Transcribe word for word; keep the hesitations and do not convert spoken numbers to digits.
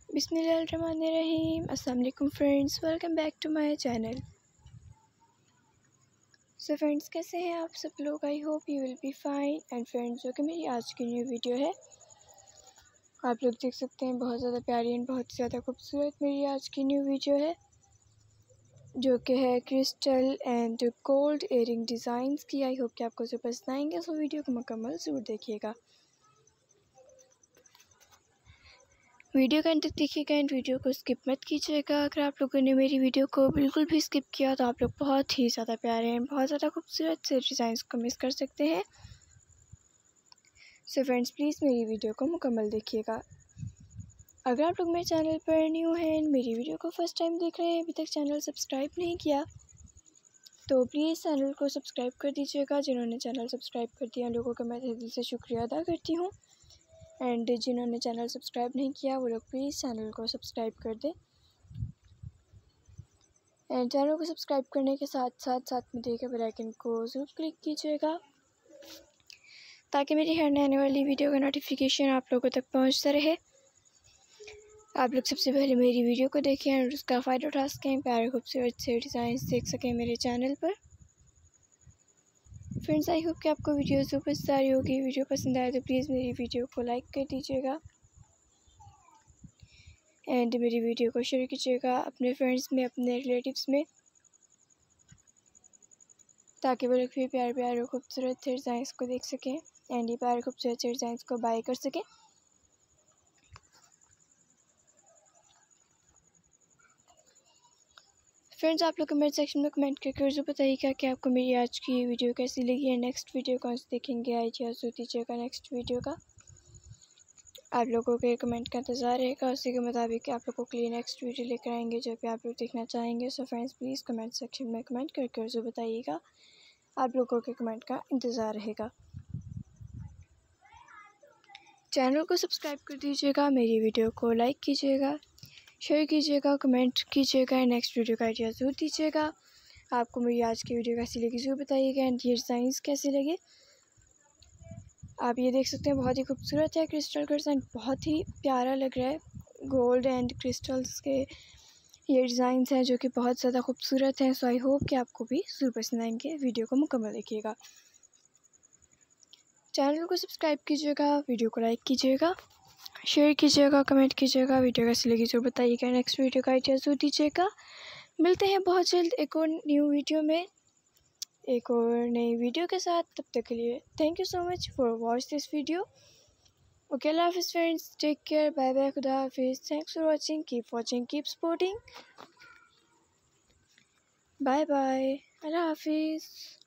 बिस्मिल्लाहिर्रहमानिर्रहीम। अस्सलाम वालेकुम friends, welcome back to my channel. So friends, कैसे हैं आप सब लोग? I hope you will be fine. And friends, जो कि मेरी आज की न्यू वीडियो है, आप लोग देख सकते हैं बहुत ज़्यादा प्यारी एंड बहुत ज़्यादा खूबसूरत मेरी आज की न्यू वीडियो है, जो कि है crystal and gold earring designs की। आई होप कि आपको जो पसंद आएंगे, सो वीडियो को मुकम्मल ज़रूर देखिएगा। वीडियो का अंत तक देखिएगा एंड वीडियो को स्किप मत कीजिएगा। अगर आप लोगों ने मेरी वीडियो को बिल्कुल भी स्किप किया तो आप लोग बहुत ही ज़्यादा प्यारे हैं, बहुत ज़्यादा खूबसूरत से डिज़ाइंस को मिस कर सकते हैं। सो फ्रेंड्स, प्लीज़ मेरी वीडियो को मुकम्मल देखिएगा। अगर आप लोग मेरे चैनल पर न्यू हैं एंड मेरी वीडियो को फर्स्ट टाइम देख रहे हैं, अभी तक चैनल सब्सक्राइब नहीं किया, तो प्लीज़ चैनल को सब्सक्राइब कर दीजिएगा। जिन्होंने चैनल सब्सक्राइब कर दिया, लोगों का मैं दिल से शुक्रिया अदा करती हूँ। एंड जिन्होंने चैनल सब्सक्राइब नहीं किया, वो लोग प्लीज़ चैनल को सब्सक्राइब कर दें। एंड चैनल को सब्सक्राइब करने के साथ साथ साथ में दिए बेल आइकन को ज़रूर क्लिक कीजिएगा, ताकि मेरी हर नए आने वाली वीडियो का नोटिफिकेशन आप लोगों तक पहुंचता रहे। आप लोग सबसे पहले मेरी वीडियो को देखें और उसका फ़ायदा उठा सकें, प्यारे खूबसूरत से डिज़ाइंस देख सकें मेरे चैनल पर। फ्रेंड्स, आई होप कि आपको वीडियो जो पसंद आ रही होगी। वीडियो पसंद आए तो प्लीज़ मेरी वीडियो को लाइक कर दीजिएगा एंड मेरी वीडियो को शेयर कीजिएगा अपने फ्रेंड्स में, अपने रिलेटिव्स में, ताकि वो लोग भी प्यार प्यार और खूबसूरत से डिज़ाइंस को देख सकें एंड ये प्यार खूबसूरत से डिज़ाइंस को बाय कर सकें। फ्रेंड्स, आप लोग कमेंट सेक्शन में कमेंट करके ज़रूर बताइएगा कि आपको मेरी आज की वीडियो कैसी लगी है। नेक्स्ट वीडियो कौन सी देखेंगे, आइडिया ज़रूर दीजिएगा नेक्स्ट वीडियो का। आप लोगों के कमेंट का इंतज़ार रहेगा, उसी के मुताबिक आप लोगों के लिए नेक्स्ट वीडियो लेकर आएंगे जो भी आप लोग देखना चाहेंगे। So friends, please comment section में कमेंट करके ज़रूर बताइएगा। आप लोगों के कमेंट का इंतज़ार रहेगा। चैनल को सब्सक्राइब कर दीजिएगा, मेरी वीडियो को लाइक कीजिएगा, शेयर कीजिएगा, कमेंट कीजिएगा, नेक्स्ट वीडियो का आइडिया ज़रूर दीजिएगा। आपको मेरी आज की वीडियो कैसी लगी ज़रूर बताइएगा एंड ये डिज़ाइंस कैसे लगे। आप ये देख सकते हैं, बहुत ही खूबसूरत है क्रिस्टल का डिज़ाइन, बहुत ही प्यारा लग रहा है। गोल्ड एंड क्रिस्टल्स के ये डिज़ाइंस हैं जो कि बहुत ज़्यादा खूबसूरत हैं। सो आई होप कि आपको भी ज़रूर पसंद आएंगे। वीडियो को मुकम्मल देखिएगा, चैनल को सब्सक्राइब कीजिएगा, वीडियो को लाइक कीजिएगा, शेयर कीजिएगा, कमेंट कीजिएगा। वीडियो कैसी लगी ज़रूर बताइएगा, नेक्स्ट वीडियो का आइडिया ज़रूर दीजिएगा। मिलते हैं बहुत जल्द एक और न्यू वीडियो में, एक और नई वीडियो के साथ। तब तक के लिए thank you so much for watch this video. Okay, अल्लाह हाफिज़ friends, take care, bye bye, खुदा हाफिज़, thanks for watching, keep watching, keep supporting, bye bye, अल्लाह हाफिज़।